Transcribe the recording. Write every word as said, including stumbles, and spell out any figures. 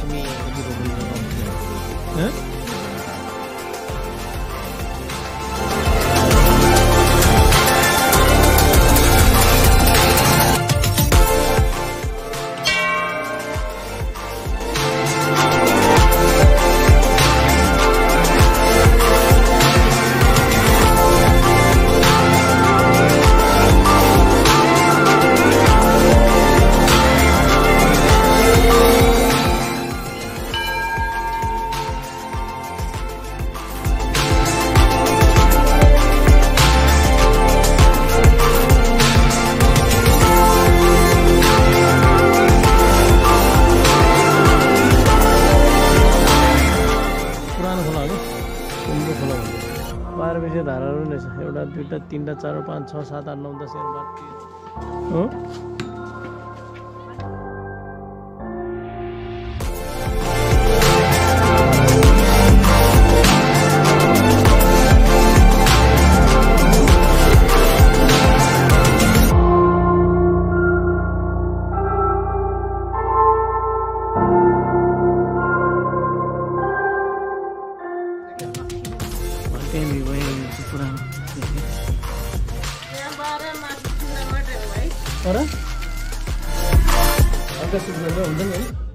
kami di rumah. Hah? बाह्र बजे धाराहरू नै छ एउटा दुईटा तीनटा चार पाँच छ सात आठ नौ दस एघार बाह्र हो Family way पुरानो यहाँ बाह्र मासु किन मटेर भाइ अरे अगासि हुन्छ नि